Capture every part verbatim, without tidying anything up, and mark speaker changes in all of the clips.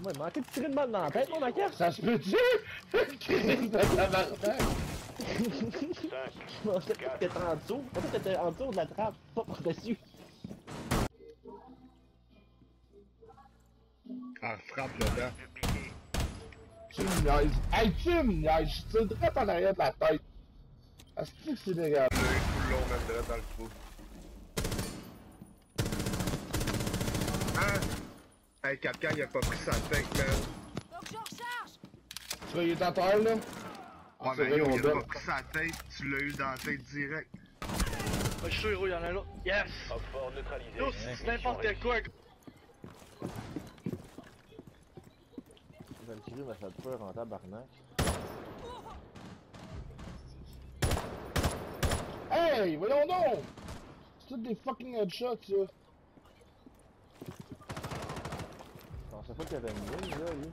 Speaker 1: Moi, il manquait de tirer une balle dans la tête, mon macaque.
Speaker 2: Ça se peut-tu? Crise de tabarnak!
Speaker 1: Je pensais que t'étais en dessous. Je pensais que t'étais en dessous de la trappe, pas par-dessus.
Speaker 2: Ah, frappe là-dedans. Tu me niaises. Hey, tu me niaises. Je tire direct en arrière de la tête. Est-ce que c'est dégueulasse?
Speaker 3: Le coup long, même direct dans le trou. Hein? Hey, Capcan, il a pas pris sa tête, man.
Speaker 4: Faut que je recharge!
Speaker 2: Tu vois, il est en terre, là?
Speaker 3: Ouais,
Speaker 2: c'est
Speaker 3: mais
Speaker 2: vrai,
Speaker 3: yo,
Speaker 2: on
Speaker 3: il a
Speaker 2: donne.
Speaker 3: pas pris sa tête, tu l'as eu dans la tête direct.
Speaker 5: Oh, je suis sûr, héros, y'en a là. Yes!
Speaker 6: Fort neutralisé.
Speaker 5: Yo, c'est n'importe quoi.
Speaker 1: Le tiré m'a fait peur en tabarnak.
Speaker 2: Hey, voyons donc! C'est tous des fucking headshots, ça.
Speaker 1: Je pensais pas qu'il y avait une ligne, là, lui.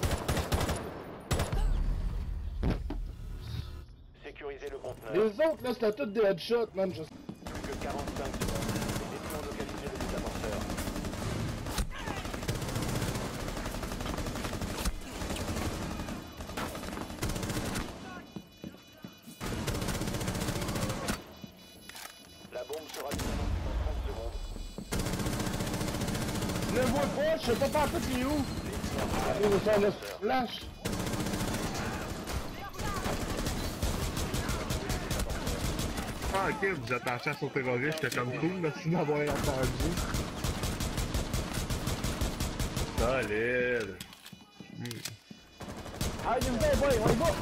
Speaker 6: Sécuriser le conteneur.
Speaker 2: Les autres, là, c'était tous des headshots, man. Je...
Speaker 6: Plus que quarante-cinq secondes. Les détenus ont localisé le désamorceur. La bombe sera disponible dans trente secondes.
Speaker 2: Je le vois pas, je sais pas par tout il est où. Il est sur le flash.
Speaker 3: Ah, ok, vous attachez à son terroriste, j'étais comme cool, merci d'avoir entendu. Solide.
Speaker 1: Ah, il nous fait, boy, on y va!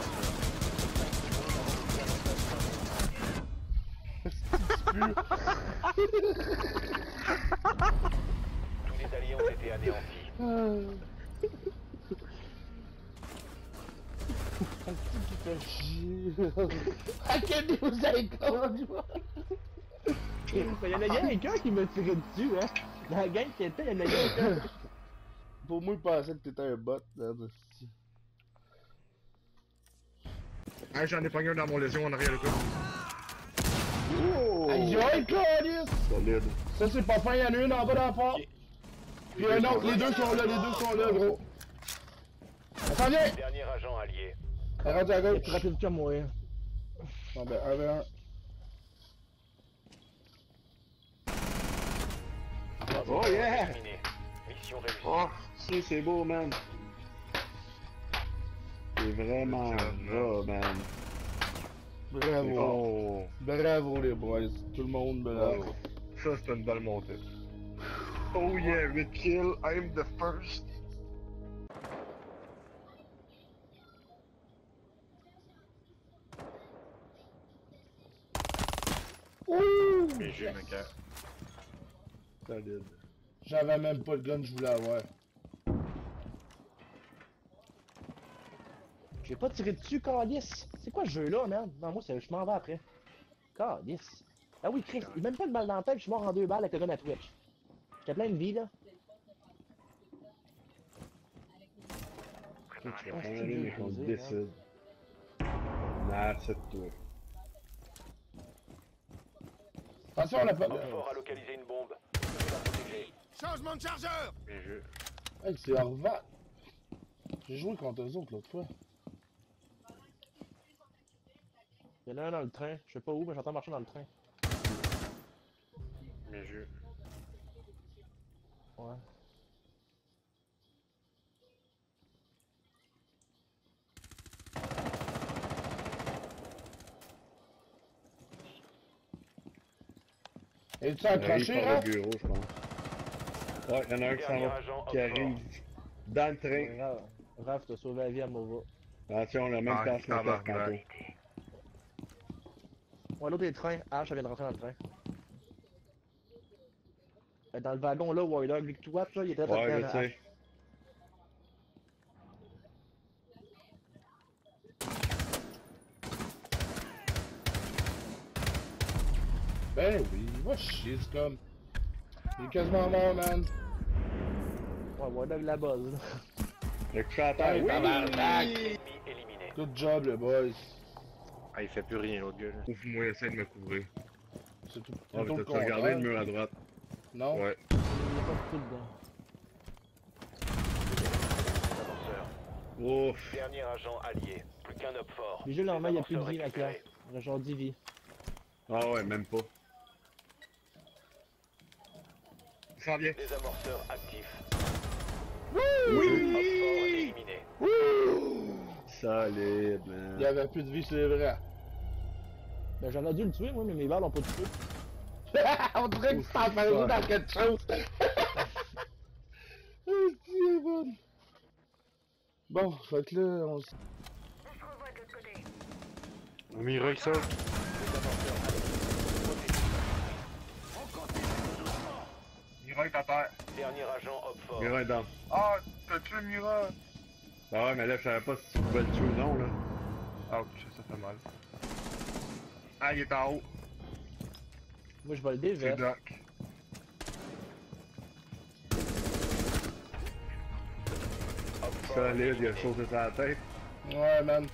Speaker 6: Tous les alliés ont été anéantis.
Speaker 2: Qui fait chier. I can use a code.
Speaker 1: Il y en a quelqu'un qui m'a tiré dessus, hein. Dans la gang qui était, il y en a quelqu'un.
Speaker 2: Pour moi, il pensait que t'étais un bot. Là,
Speaker 3: Hey, j'en ai pogné un dans mon lésion en arrière de toi.
Speaker 2: oh! Aïe aïe, Claudius!
Speaker 3: Solide.
Speaker 2: Ça, c'est pas fin, il y en a une en bas dans le fort. Puis un autre, les deux sont là, les deux sont là, gros. On s'en vient!
Speaker 6: Dernier agent allié.
Speaker 2: Rendu à
Speaker 1: Il est
Speaker 2: gauche.
Speaker 1: plus rapide que moi, hein.
Speaker 2: Bon, ben, un v un.
Speaker 3: Oh yeah!
Speaker 6: Terminé. Mission réussie.
Speaker 3: Oh, si, c'est beau, man. C'est vraiment beau, man.
Speaker 2: Bravo.
Speaker 3: Oh.
Speaker 2: Bravo, les boys. Tout le monde, bravo.
Speaker 3: Ça, c'est une belle montée. Oh yeah, huit kills, I'm the first.
Speaker 2: Ouh!
Speaker 3: Bien joué, mec. Solide.
Speaker 2: J'avais même pas le gun que je voulais avoir.
Speaker 1: J'ai pas tiré dessus, Calice. C'est quoi ce jeu-là, man? Non, moi, je m'en vais après. Calice. Ah oui, Chris, il m'a même pas une balle dans la tête, je suis mort en deux balles avec le gun à Twitch. J'étais plein de vie, là.
Speaker 3: Tu vas faire aller, mais qu'on décide. Nah, c'est toi.
Speaker 2: Attention, on a pas.
Speaker 6: Fort a localisé une bombe. Veuillez la protéger.
Speaker 5: Changement de chargeur!
Speaker 3: Bien joué.
Speaker 2: Hey, c'est Orvat. J'ai joué contre eux autres l'autre fois.
Speaker 1: Il y en a un dans le train, je sais pas où, mais j'entends marcher dans le train.
Speaker 3: Bien joué.
Speaker 1: Ouais.
Speaker 2: Es-tu accroché, là?
Speaker 3: Le bureau, je pense. Ouais, y'en a un qui s'en
Speaker 6: Dernier
Speaker 3: va,
Speaker 6: agent
Speaker 3: qui
Speaker 6: off
Speaker 3: arrive dans le train.
Speaker 1: Raph, Raph t'as sauvé la vie à Mova.
Speaker 3: Attention, la même
Speaker 5: Ah,
Speaker 3: place que le tantôt.
Speaker 5: tabarnak.
Speaker 1: Ouais, l'autre est le train. H, elle vient de rentrer dans le train. Euh, Dans le wagon là, Warlock, lui que toi, là, il était là,
Speaker 3: Ouais, je
Speaker 1: H.
Speaker 3: sais.
Speaker 2: Ben oui, va chier, c'est comme. Il est quasiment mort, man.
Speaker 1: Ouais, Warlock la buzz, là.
Speaker 3: Le coup à terre,
Speaker 2: Hey,
Speaker 3: oui!
Speaker 2: tabarnak!
Speaker 6: Ennemi éliminé.
Speaker 2: Good job, les boys.
Speaker 5: Ah, il fait plus rien, l'autre gars, là.
Speaker 3: Ouvre-moi, essaie de me couvrir.
Speaker 2: C'est tout.
Speaker 3: Ah,
Speaker 2: plutôt
Speaker 3: mais
Speaker 2: le
Speaker 3: t'as regardé le
Speaker 2: contraire.
Speaker 3: mur à droite?
Speaker 2: Non?
Speaker 3: Ouais.
Speaker 1: Il y a pas de tout dedans.
Speaker 3: Ouf.
Speaker 6: Dernier agent allié. Plus qu'un homme fort.
Speaker 1: Les jeux, normalement, il y a plus de
Speaker 6: Désamorceur
Speaker 1: vie, la classe.
Speaker 6: récupéré.
Speaker 1: Il y a genre dix vies.
Speaker 3: Ah ouais, même pas. Il s'en vient.
Speaker 6: Désamorceur actif.
Speaker 2: Oui!
Speaker 6: Homme fort éliminé.
Speaker 3: Solide, man.
Speaker 2: Il y avait plus de vie, c'est vrai.
Speaker 1: Ben, j'en ai dû le tuer, moi, mais mes balles ont pas tué.
Speaker 2: On dirait que tu t'en fais jouer dans quelque chose. Oh, c'est bon. Bon, fait que là, on s...
Speaker 5: Mireille ça.
Speaker 3: Mira est à terre.
Speaker 6: Dernier agent homme fort.
Speaker 3: Mira est dans.
Speaker 7: Ah, t'as tué Mira!
Speaker 3: Ah ouais, mais là, je savais pas si tu pouvais le tuer ou non, là.
Speaker 7: Ouch, ça fait mal. Ah, il est en haut.
Speaker 1: Moi, je vais le dé,
Speaker 7: C'est
Speaker 1: vert.
Speaker 7: Doc.
Speaker 6: Homme fort
Speaker 3: Solide, il a
Speaker 6: éliminé.
Speaker 3: sauté sur la tête.
Speaker 2: Ouais, man.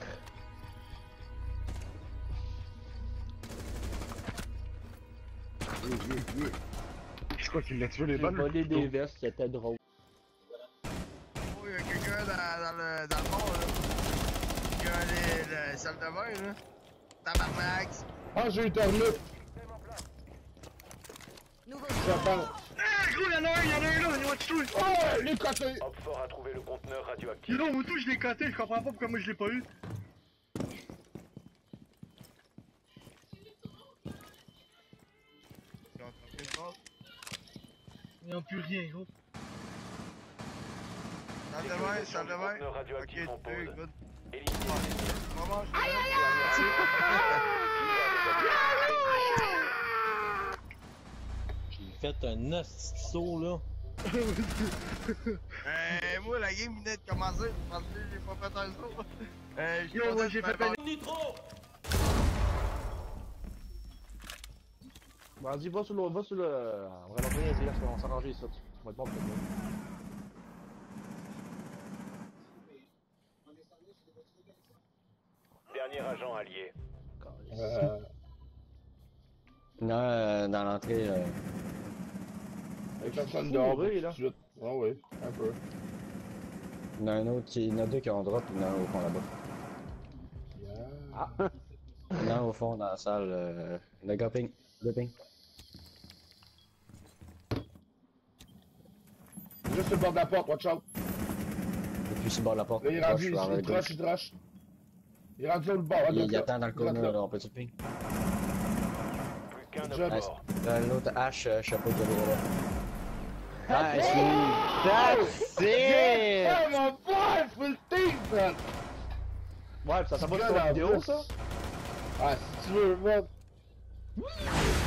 Speaker 3: Oui, oui, oui.
Speaker 7: Je crois qu'il l'a tué les
Speaker 1: J'ai
Speaker 7: bonnes.
Speaker 1: volé des vestes, c'était drôle.
Speaker 7: Oh, il y a quelqu'un dans, dans le, dans le fond, là. Il y a les, les salles de bain, là. Tabarnak!
Speaker 2: Ah, j'ai eu terminé.
Speaker 4: Nouveau
Speaker 2: J'attends.
Speaker 3: Ah, gros, y'en a un, y'en a un là, il va te tuer.
Speaker 2: Oh, les côtés.
Speaker 6: Homme fort a trouvé le conteneur radioactif.
Speaker 3: Dis donc, moi tout, je l'ai coté, je comprends pas pourquoi moi je l'ai pas eu. Ils n'ont plus rien, gros.
Speaker 7: Salle de bain, salle de bain.
Speaker 6: Conteneur radioactif
Speaker 7: Ok,
Speaker 6: en pause.
Speaker 7: deux, good.
Speaker 6: Éliminé.
Speaker 7: Vraiment, je
Speaker 8: J'ai fait un hostie saut là.
Speaker 7: Euh, moi, la game venait de commencer. Parce que j'ai pas fait un saut. Euh, j'ai
Speaker 3: Yo,
Speaker 7: pas
Speaker 3: moi,
Speaker 7: fait
Speaker 3: j'ai
Speaker 7: de
Speaker 3: fait
Speaker 7: faire-
Speaker 3: un
Speaker 8: Nitro!
Speaker 1: Vas-y, va sur le... Va sur le... On va l'envoyer, là, on va s'arranger ça. Ça va être bon pour toi.
Speaker 6: Dernier agent allié.
Speaker 2: Euh...
Speaker 8: Non, euh, dans l'entrée, euh,
Speaker 2: Y'a personne
Speaker 1: Fou,
Speaker 2: dehors
Speaker 1: oui,
Speaker 2: tout de
Speaker 1: là.
Speaker 2: suite. Ah oui, un peu.
Speaker 8: il y en a un autre qui. Il y en a deux qui ont drop, il y en a un au fond là-bas.
Speaker 2: Yeah.
Speaker 1: Ah!
Speaker 8: Il y en a un au fond dans la salle. Euh, le gars ping. Le ping.
Speaker 2: Juste sur le bord de la porte, watch out.
Speaker 8: Et puis sur le bord de la porte.
Speaker 2: Là, il est
Speaker 8: Rush
Speaker 2: rendu,
Speaker 8: vers
Speaker 2: il
Speaker 8: le
Speaker 2: il
Speaker 8: gauche.
Speaker 2: rush, il rush. Il est rendu sur le bord,
Speaker 8: Il,
Speaker 2: regarde
Speaker 8: il
Speaker 2: ça.
Speaker 8: attend dans le
Speaker 2: Regarde
Speaker 8: corner
Speaker 2: ça.
Speaker 8: là, on peut-tu ping?
Speaker 6: Plus qu'un
Speaker 2: Job.
Speaker 6: homme
Speaker 8: Ah,
Speaker 6: fort.
Speaker 8: c'est- L'autre hache, euh, je sais pas qu'il y avait là. Ah,
Speaker 1: That's it!
Speaker 2: Oh mon boy, full team, man!
Speaker 1: Ouais, pis ça, ça va
Speaker 2: Regarde
Speaker 1: sur
Speaker 2: en
Speaker 1: la vidéo,
Speaker 2: plus.
Speaker 1: ça?
Speaker 2: Ah, si tu veux, man.